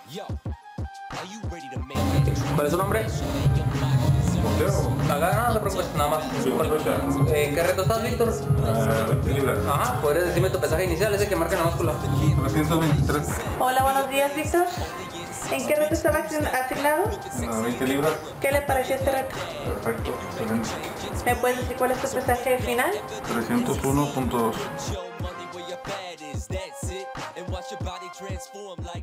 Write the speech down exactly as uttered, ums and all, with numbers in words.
¿Cuál es su nombre? Acá no te preocupes, nada más. Eh, ¿Qué reto estás, Víctor? veinte libras. Ajá, ¿podrías decirme tu pesaje inicial, ese que marca en la báscula? trescientos veintitrés. Hola, buenos días, Víctor. ¿En qué reto estaba asignado? A veinte libras. ¿Qué le pareció este reto? Perfecto, excelente. ¿Me puedes decir cuál es tu pesaje final? trescientos uno punto dos.